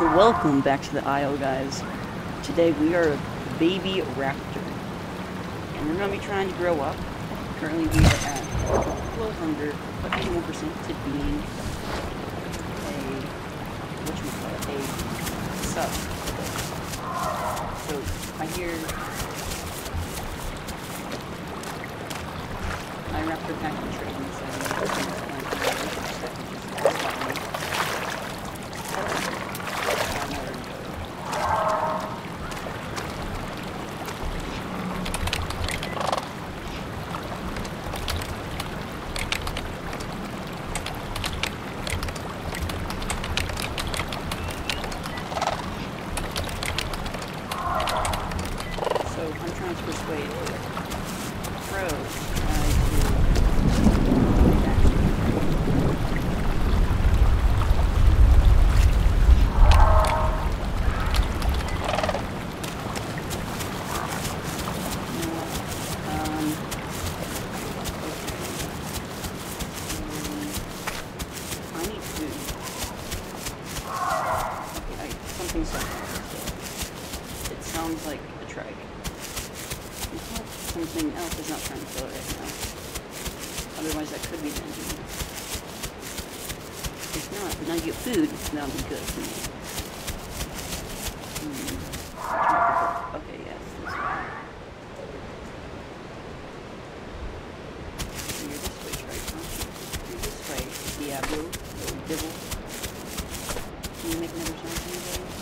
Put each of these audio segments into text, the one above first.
Welcome back to the Isle, guys. Today we are a baby raptor, and we're going to be trying to grow up. Currently we are at a little under 51% to being a sub. So I hear my raptor pack trading says I'm trying to persuade Pro I need food. Okay, something's up. It sounds like a trike. Something else is not trying to kill it right now. Otherwise, that could be the engine. If not, but now you get food, that'll be good for me. Okay, yes, this way. So you're this way, right? You're this way, Diablo, little devil. Can you make another sound for me, buddy?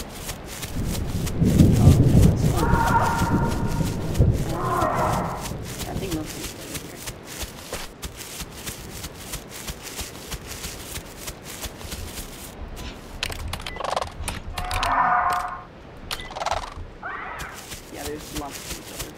There's lots of things over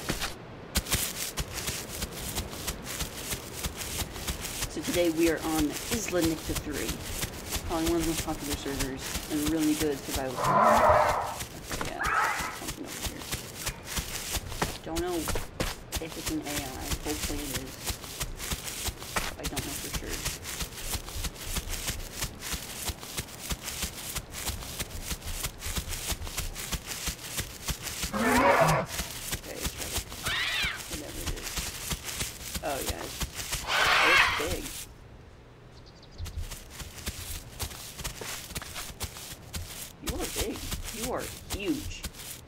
here. So today we are on Isla Nicta 3. Probably one of the most popular servers and really good survival servers. Okay, yeah, something over here. Don't know if it's an AI. Hopefully it is. I don't know for sure. Oh, yeah. Oh, it's big. You are big. You are huge.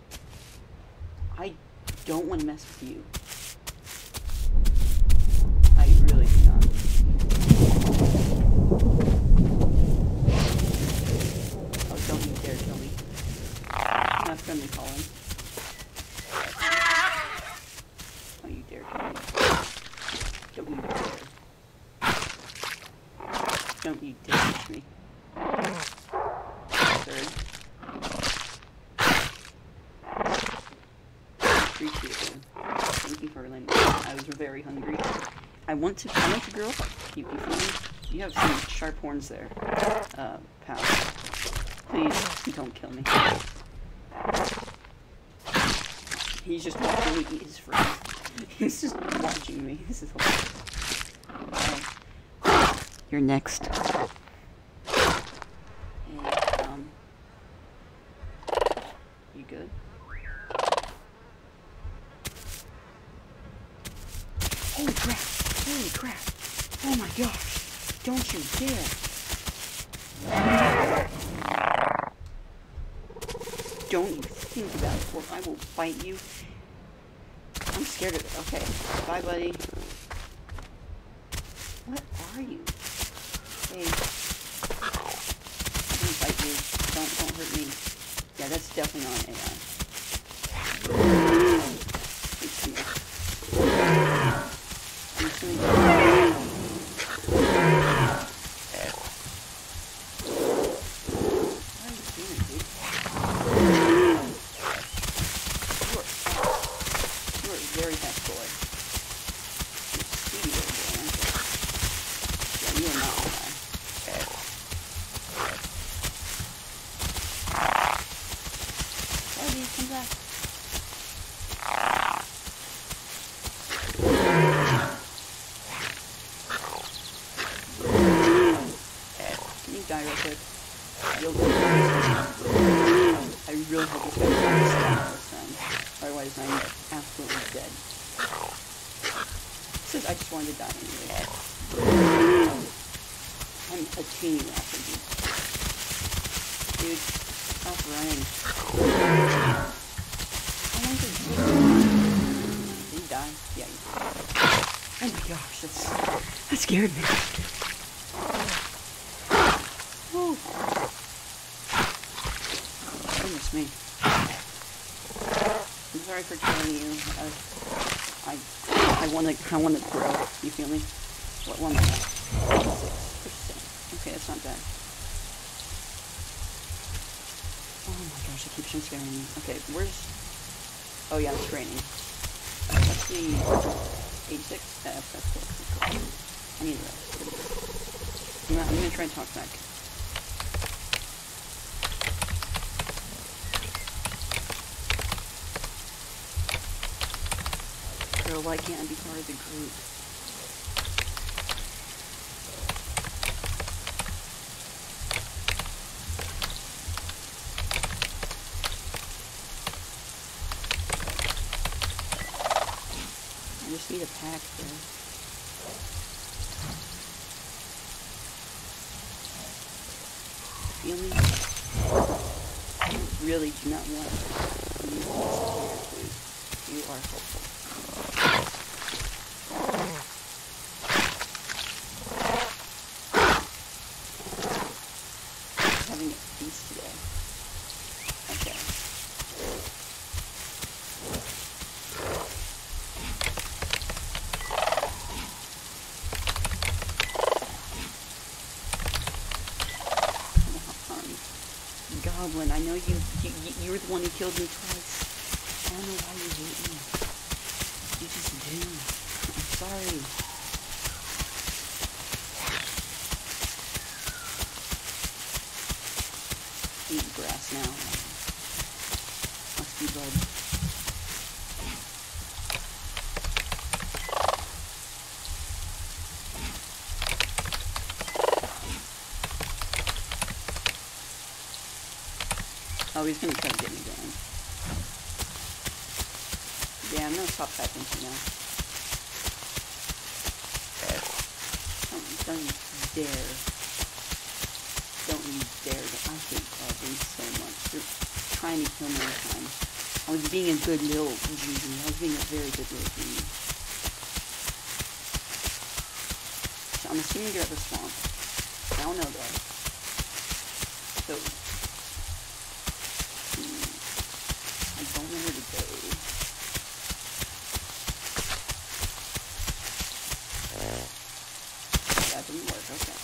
I don't want to mess with you. I really do not. Oh, don't you dare kill me. Not friendly, Colin. Oh, you dare kill me. Don't you dare. Don't you dare touch me. Third. Appreciate it. Thank you for letting me. I was very hungry. I want to grow up. You feel me? You have some sharp horns there. Pal. Please don't kill me. He's just watching me eat his friend. He's just watching me. This is hilarious. You're next. And, you good? Holy crap! Holy crap! Oh my gosh! Don't you dare! Don't you think about it, or I will bite you. I'm scared of it. Okay. Bye, buddy. What are you? Hey. I'm gonna bite you. Don't hurt me. Yeah, that's definitely not an AI. It's here. I'm just gonna go. What are you doing, dude? Very fast boy. You're speedy little boy, aren't you? Yeah, you are not alive. Buddy, come back. Can you die real quick? You'll go. just gotta try to stay this time. Otherwise, I'm absolutely dead. I just wanted to die anyway. I'm a teeny rapper, dude. Dude, stop running. Oh my god. Did he die? Yeah, he did. Oh my gosh, that scared me. Oh. Goodness me. I'm sorry for killing you. I want to grow. You feel me? What one? 6%. Okay, that's not bad. Oh my gosh, it keeps on scaring me. Okay, where's? Oh yeah, it's raining. Let's see. 86. That's cool. I need rest. I'm gonna try and talk back. Girl, why can't I be part of the group? I just need a pack there. Feel me? I really do not want to use this. You are helpful. Having a feast today. Okay. Goblin, I know you were the one who killed me twice. I don't know why you hate me. You just do. I'm sorry. Eat grass now. Must be blood. Oh, he's gonna try to get me down. Yeah, I'm gonna stop typing for now. Don't you dare. Don't you dare. I hate goblins so much. They're trying to kill me all the time. I was being a good little Gigi. I was being a very good little Gigi. So I'm assuming you're at the swamp. I don't know though. So I don't know where to go. That didn't work, okay.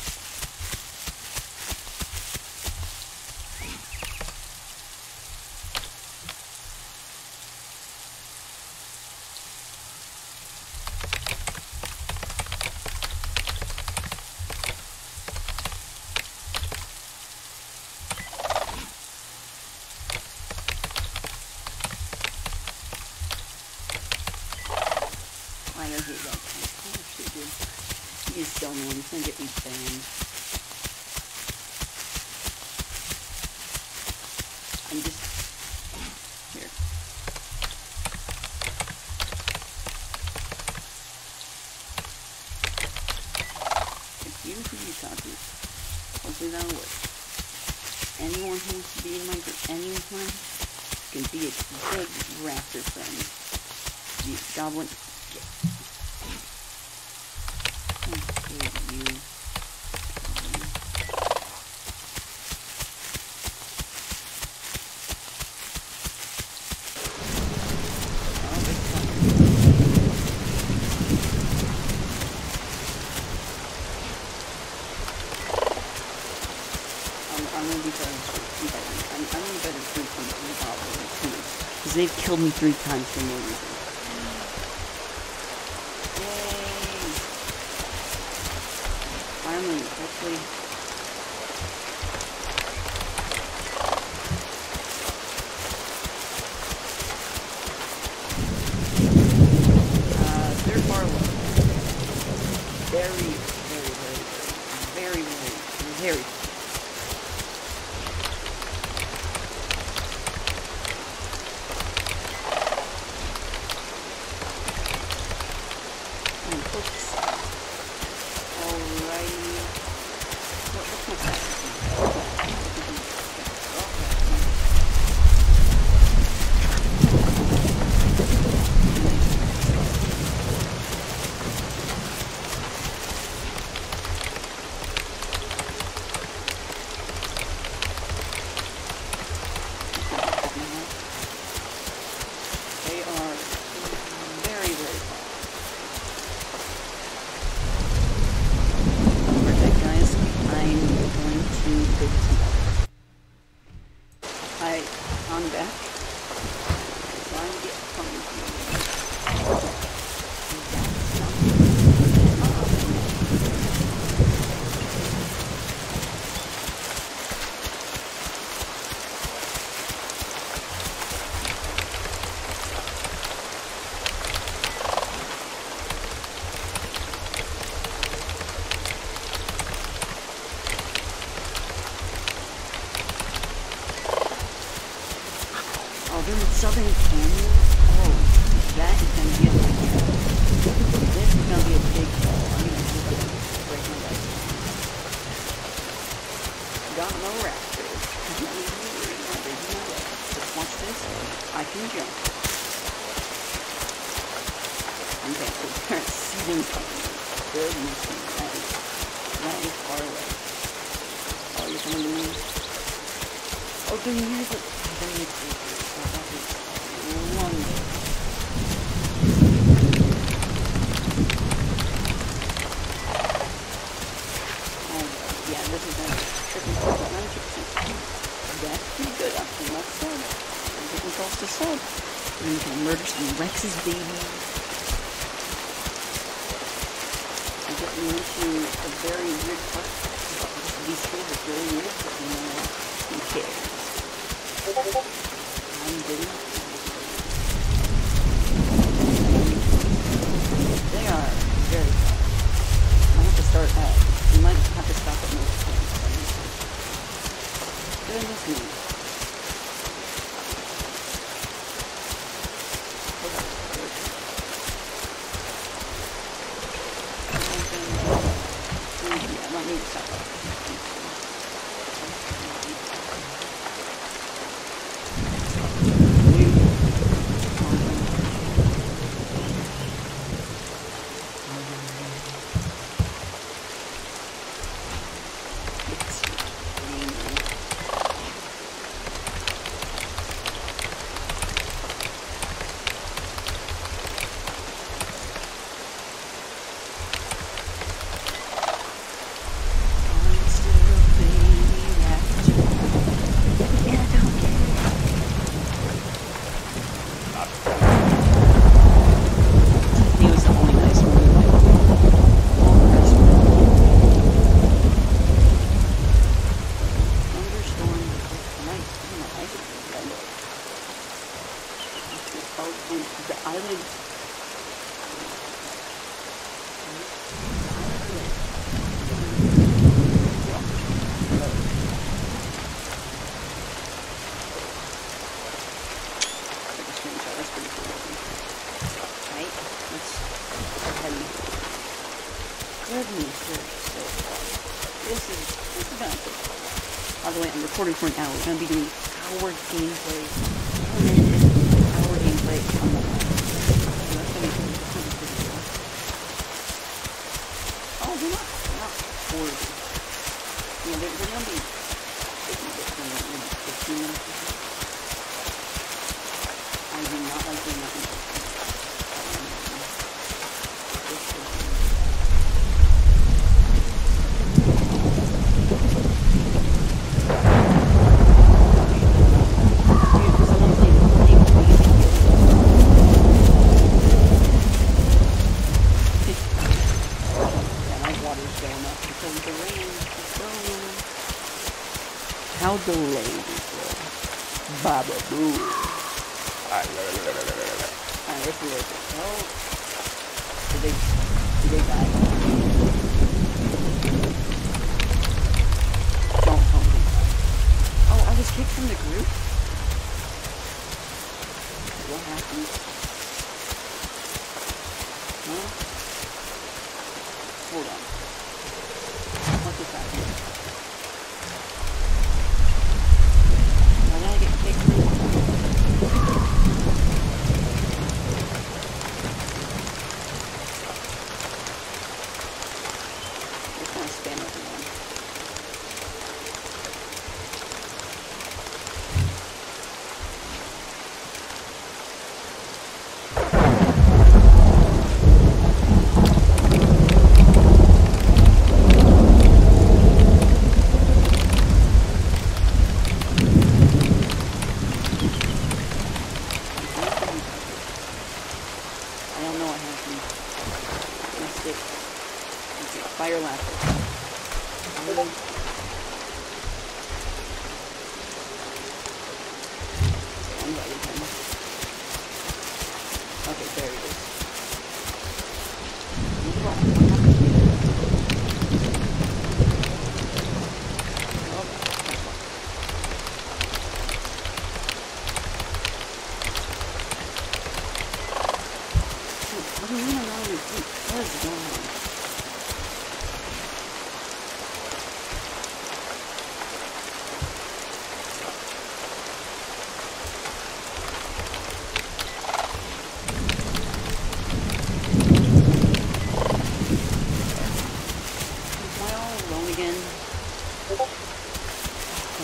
I know he's like, oh shit, dude. He's so annoying, he's gonna get me banned. I'm just... here. It's you who you talk to. Hopefully that'll work. Anyone who wants to be in my group, anyone can be a good raptor friend. The goblin... They've killed me 3 times for no reason. Yay! Finally, hopefully. They're far away. Very, very, very, very, very, very. Southern Canyon. Oh, that is going to be a big fall. This is going to be a big fall. I'm going to just break my leg. Got no raptors. Just watch this. I can jump. Okay, so current seeding time. Goodness me, that is far away. Oh, you're coming to me? Oh, then here's the creatures. Oh, that is wonderful. Yeah, this is a tripping cost at 90%. That's pretty good, actually. Not sub. Tripping cost to sub. And you can murder some Rex's babies. I'm getting into a very weird part. These kids are really weird, but you know what? Who cares? I'm getting they are very fast. I have to start at, you might have to stop at most points. Goodness me. Yeah, I don't need to stop at recording for an hour. We're going to be doing hour gameplay. Hour gameplay on the line. So that's going to be pretty cool. Oh, they're not 40. You know, they're going to be 15 minutes. I do not like doing that. How delayed is it? Baba boo. Alright, let's do it. Oh. Did they die? Don't tell me. Oh, I was kicked from the group? What happened? Huh? Hold on. What just happened?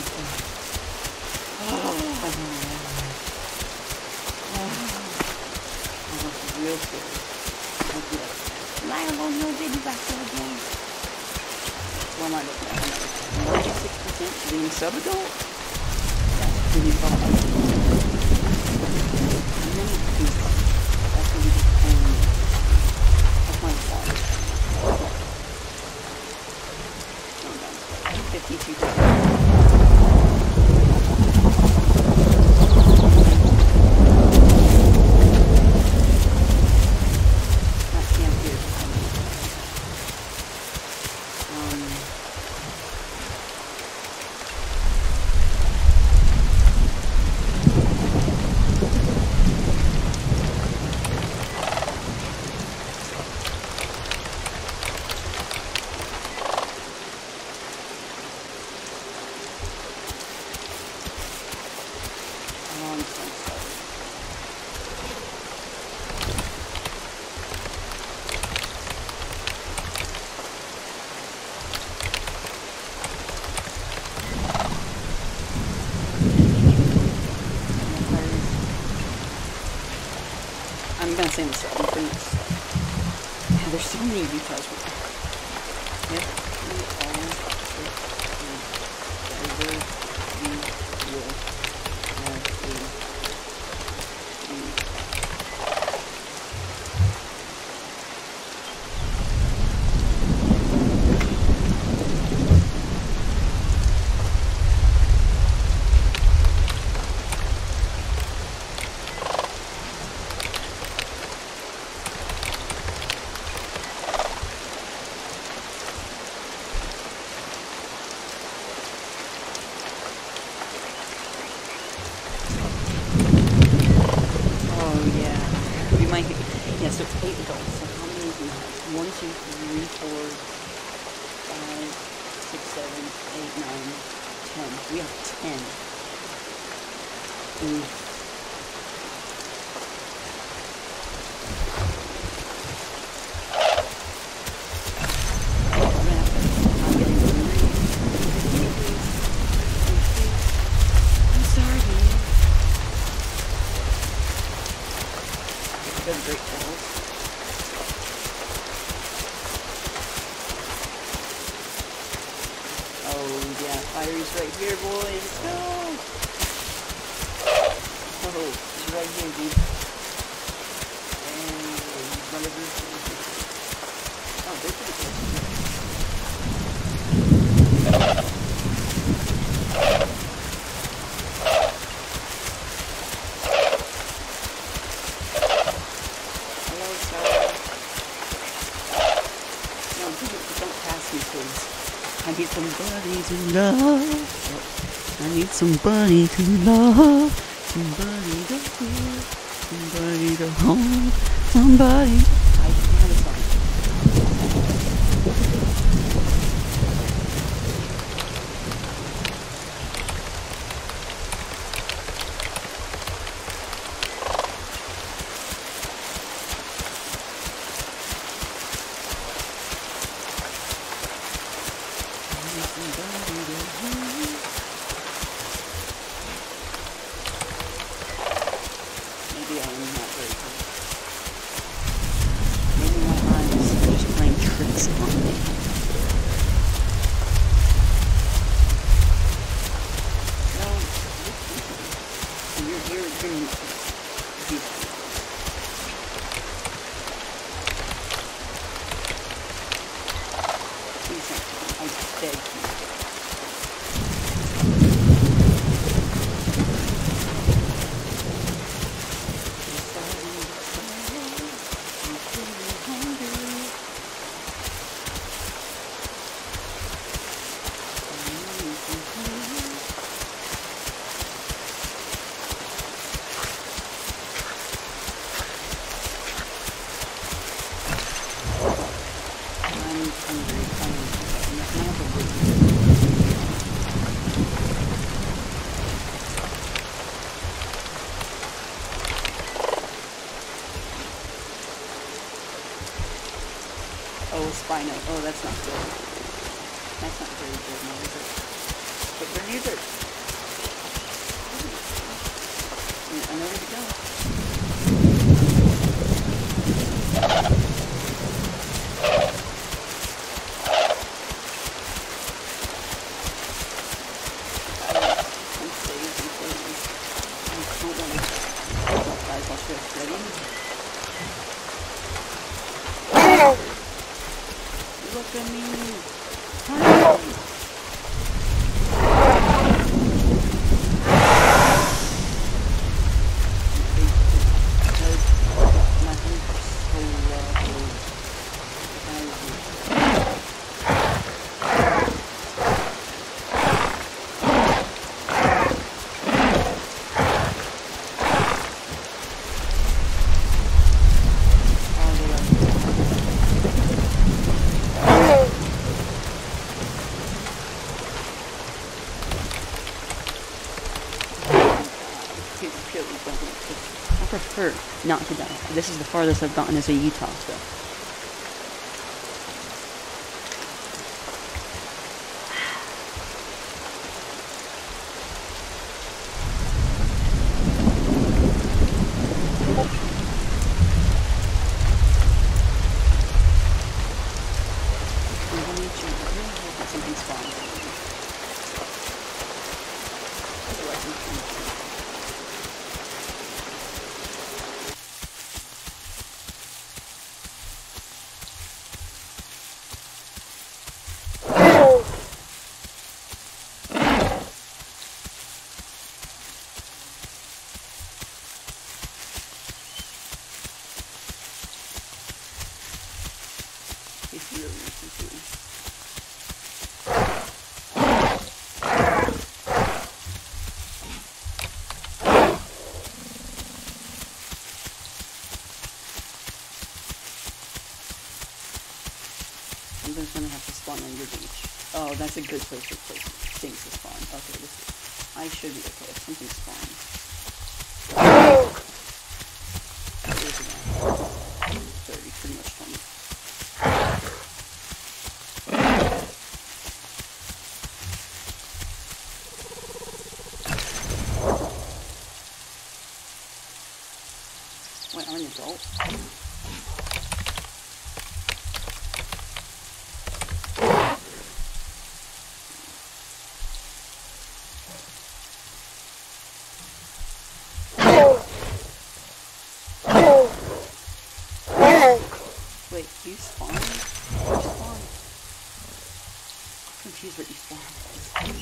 Real scary. Lion on your baby back there again. What am I looking at? 96% being subadult? That's pretty far. And then it's too far. That's going to be that's my fault. No, 52%. I'm gonna say this. I'm putting this. Yeah, there's so many details. Yep. We all yeah, so it's 8 adults. So how many do we have? 1, 2, 3, 4, 5, 6, 7, 8, 9, 10. We have 10. Ooh. Great balls. Oh yeah, fire's right here, boys. No. Oh, he's right here, dude. And one of these. Oh, they're pretty good. I need somebody to love. I need somebody to love. Somebody to feel. Somebody to hold. Somebody. I can have a song. Maybe I am not very good. Maybe my eyes are just playing tricks on me. No, you're doing beautiful. Please don't. I beg you. Oh, Spino. Oh, that's not good. That's not very good, no, is it? But Where do you go? I know where to go. Look at me. Hi. I prefer not to die. This is the farthest I've gotten as a Utah stuff. Something spawns. It's really easy. I'm just gonna have to spawn on your beach. Oh, that's a good place for things to spawn. Okay, I should be okay if something spawns. There's an 30, pretty much 20. Wait, I'm an adult? Wait, you spawn? Where you spawn? I'm confused what you spawn.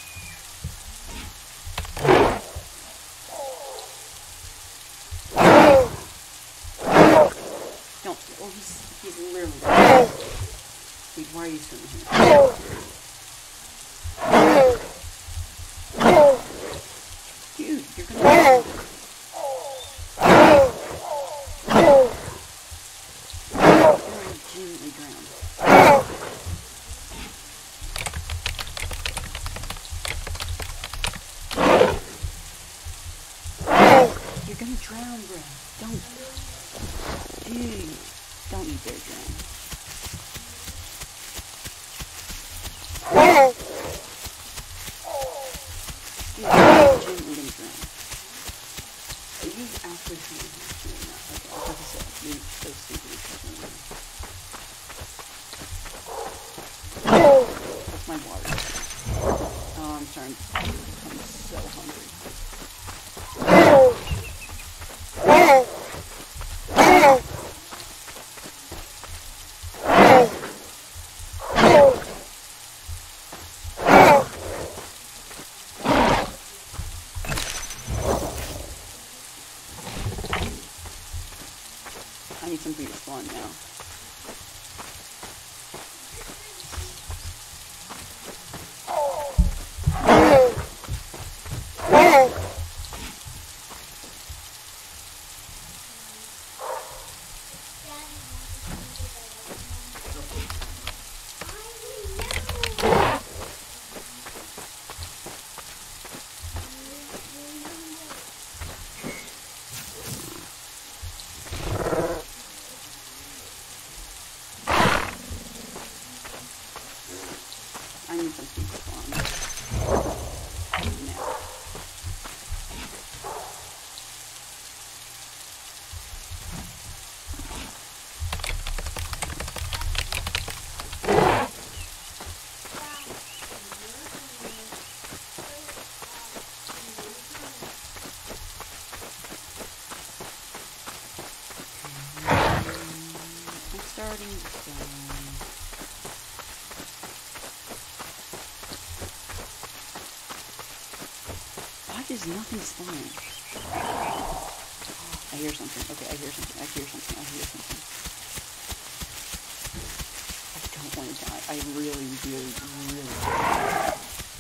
Don't. Oh, he's literally. Wait, why are you swimming here? Dude, you're gonna. Legitimately drown. You're gonna drown, bro. Don't. Dude, don't you dare drown. Dude, you're legitimately gonna drown. Are you actually trying to do that? Okay, I was about to say, you're so stupid. That's my water. Oh, I'm starting to become so hungry. I need something to spawn now. starting to die. Why does nothing spawn? I hear something. Okay, I hear something. I hear something. I hear something. I don't want to die. I really, really, really don't.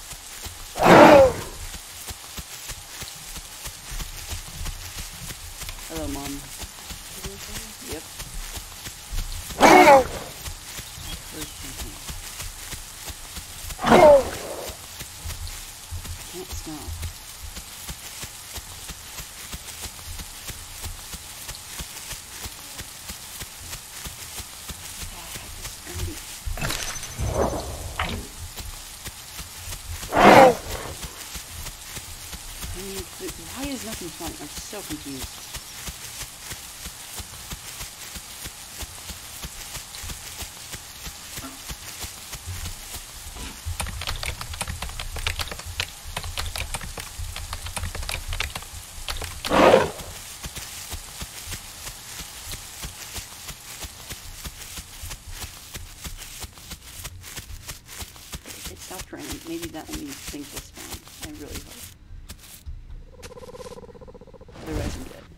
Hello, Mom. Yep. I heard something. I can't smell. Why is nothing spawning? I'm so confused. It stopped raining. Maybe that will mean things will spawn. I really hope. Otherwise, I'm dead.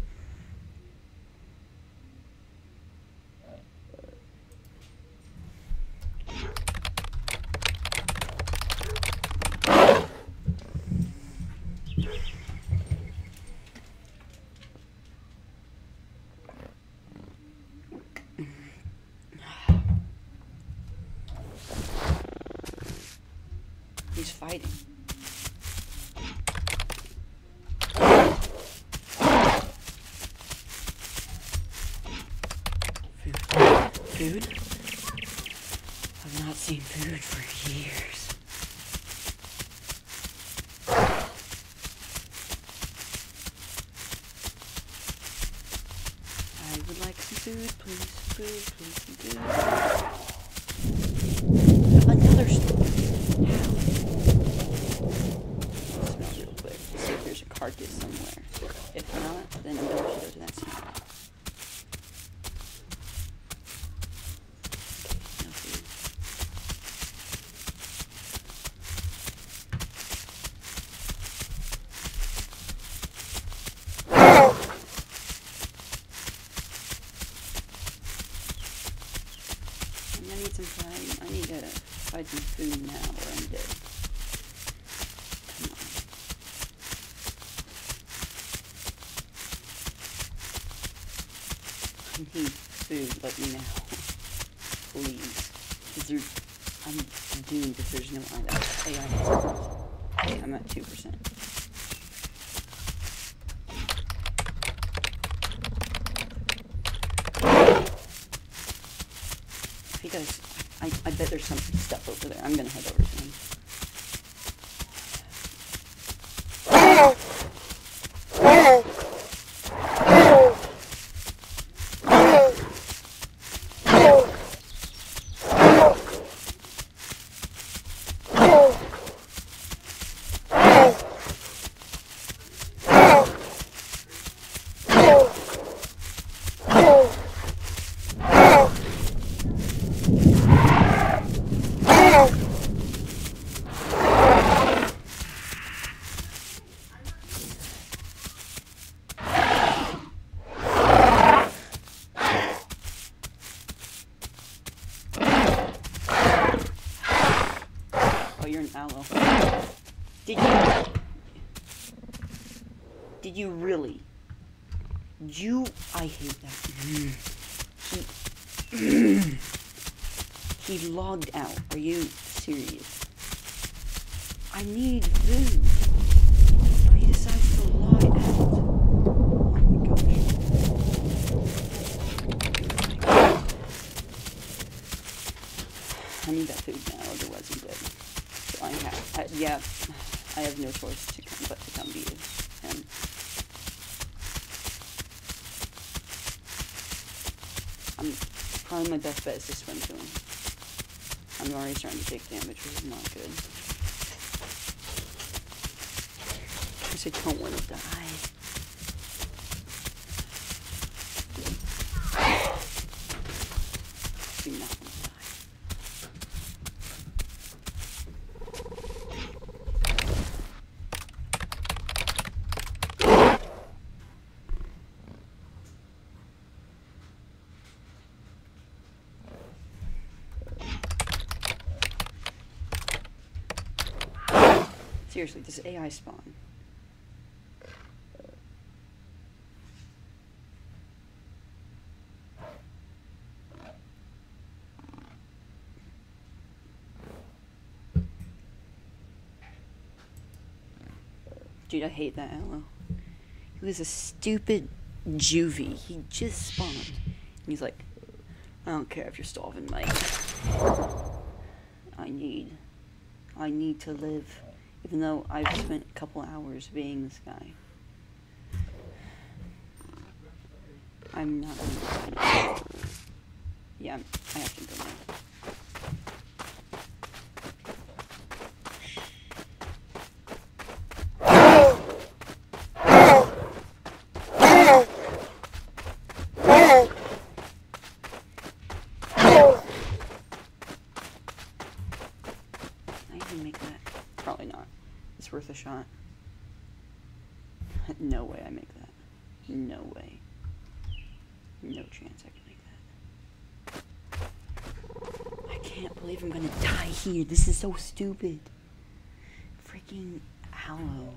He's fighting. Food? I've not seen food for years. I would like some food, please. Food, please, some food. Another store. How? Smell real quick. See if there's a carcass somewhere. If not, then I'm going to go to that smell. I need to find some food now or I'm dead. Come on. I need food, let me know. Please. Because I'm doomed if there's no AI. Okay, I'm at 2%. He does. I bet there's some stuff over there. I'm gonna head over to him. Oh, you're an aloe. Did you really? I hate that. He logged out. Are you serious? I need food. He decides to log out. Oh my gosh. I need that food now, otherwise I'm dead. So I have no choice but to come to you. And probably my best bet is to swim to him. I'm already starting to take damage, which is not good. Because I don't want to die. Seriously, this AI spawn. Dude, I hate that Aloe. He was a stupid juvie. He just spawned. And he's like, I don't care if you're starving, mate. I need to live. Even though I've spent a couple hours being this guy. I'm not gonna die. Yeah, I have to go now. Make that? Probably not. It's worth a shot. No way I make that. No way. No chance I can make that. I can't believe I'm gonna die here. This is so stupid. Freaking Aloe.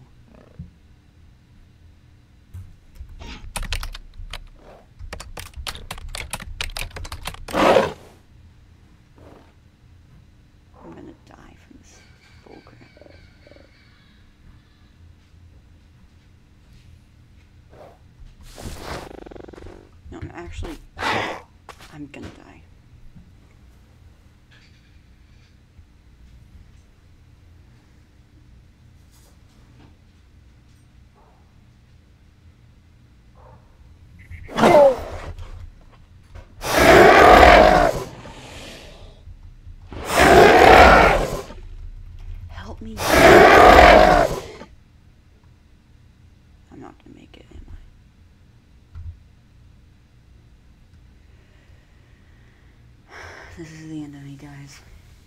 I'm gonna die from this bullcrap. No, I'm gonna die. Help me. I'm not gonna make it, am I? This is the end of me, guys.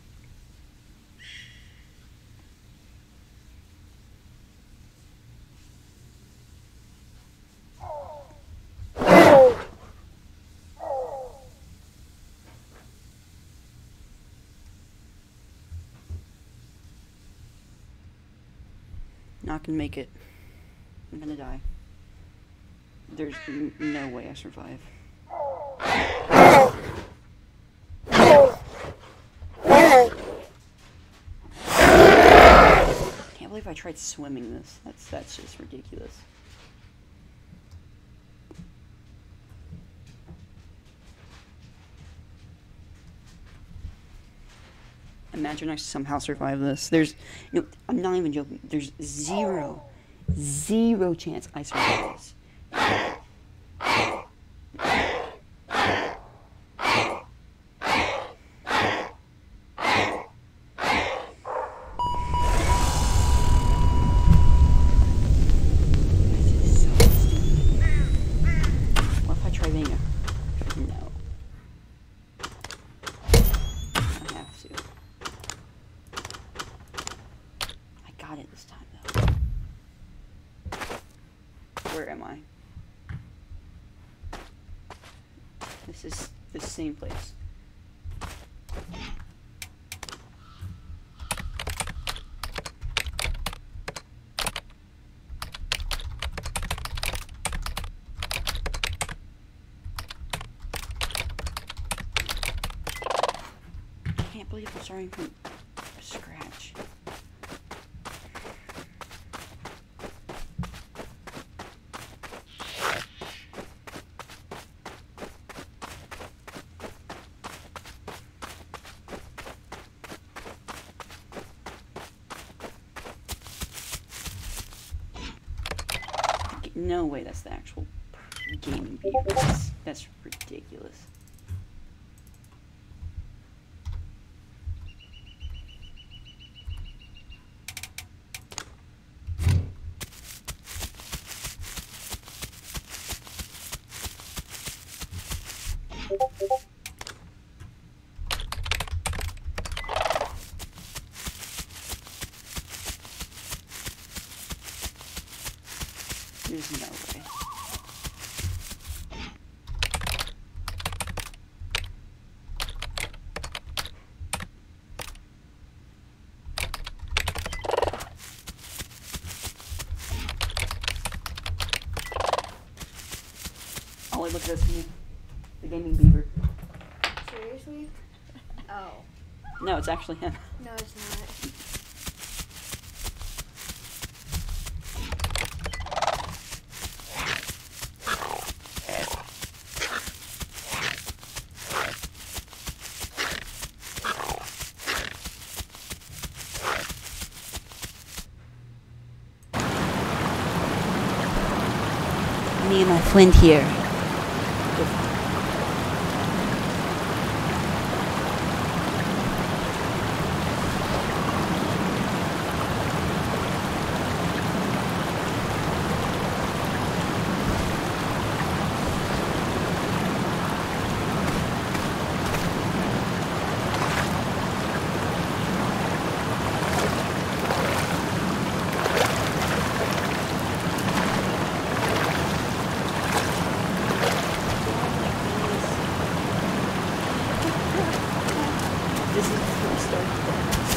Not gonna make it. I'm gonna die. There's no way I survive. Can't believe I tried swimming this. That's just ridiculous. Imagine I somehow survive this. I'm not even joking. There's zero chance I survive this. What if I try being No. I have to. I got it this time, though. Where am I? This is the same place. I can't believe I'm starting from scratch. No way that's the actual gaming beaver. That's ridiculous. There's no way. look at this. The gaming beaver. Seriously? Oh. No, it's actually him. No, it's not. Me and my friend here. This is before we start the dance.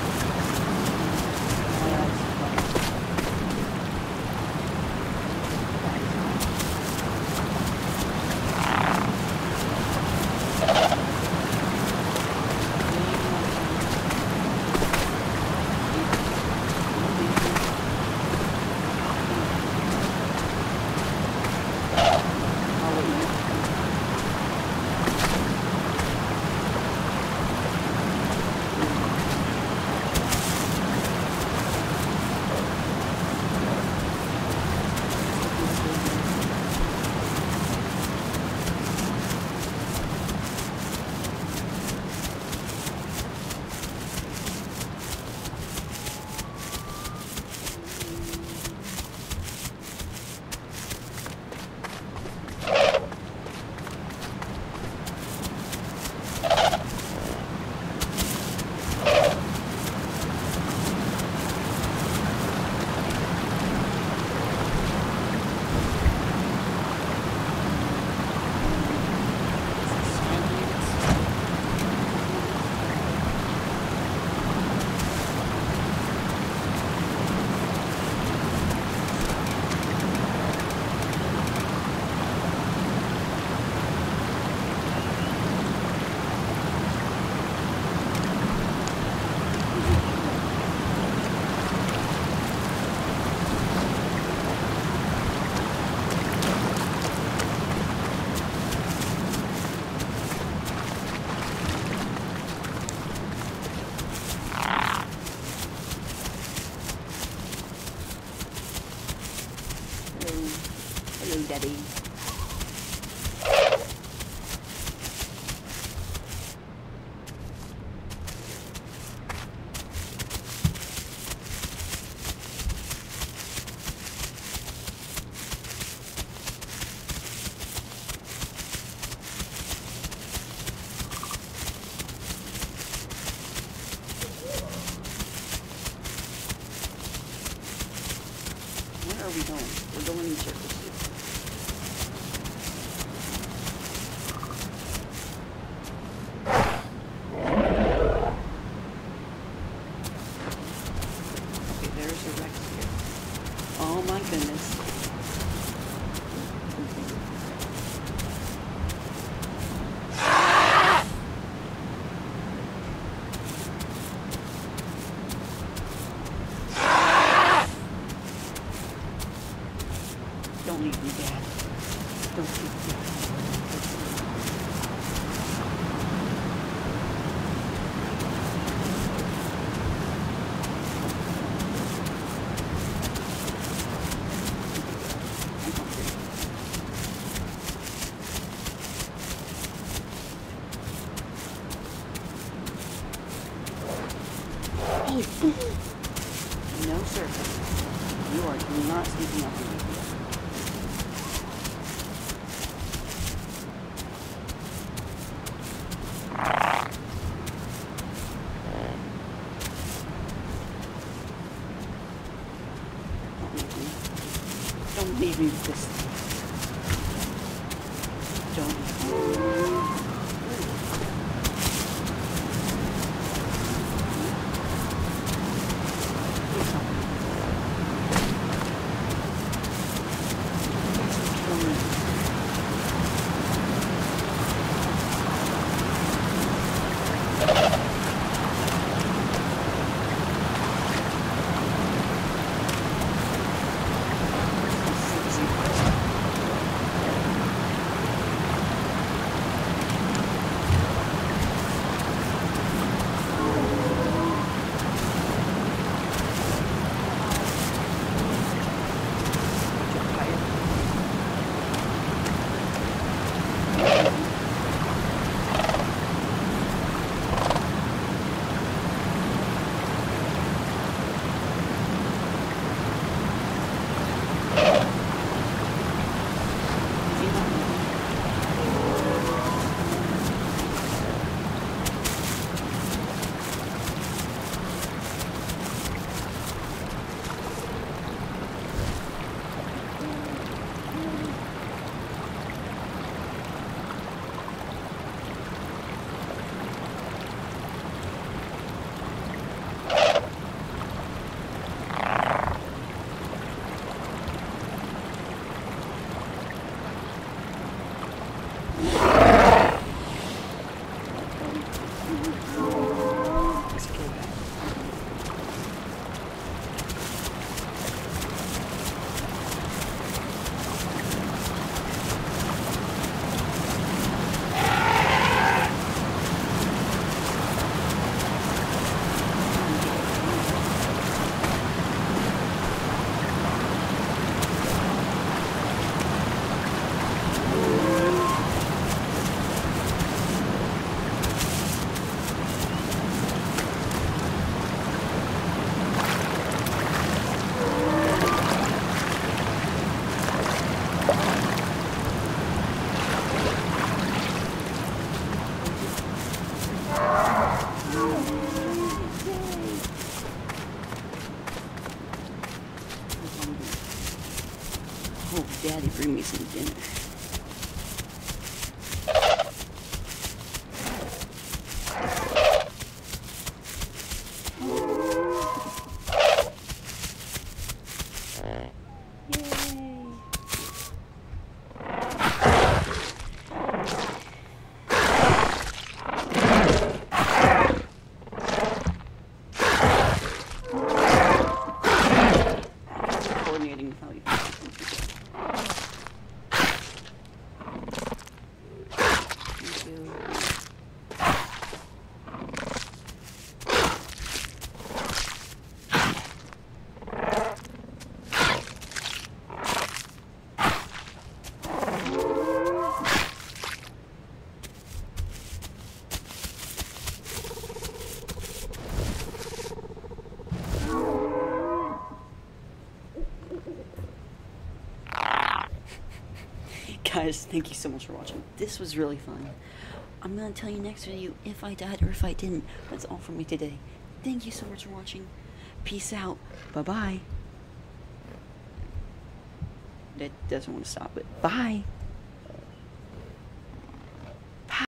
Hello, Daddy. Where are we going? We're going in circles here. Okay, there's a Rex here. Oh my goodness. Don't leave me, Dad. Don't leave me, Dad. Holy no, sir. You are not sneaking up on me. Don't leave me with this. Don't. Oh, Daddy, bring me some dinner. Coordinating with how you Thank you. Guys, thank you so much for watching. This was really fun. I'm gonna tell you next video if I died or if I didn't. That's all from me today. Thank you so much for watching. Peace out. Bye-bye. That doesn't want to stop it. Bye.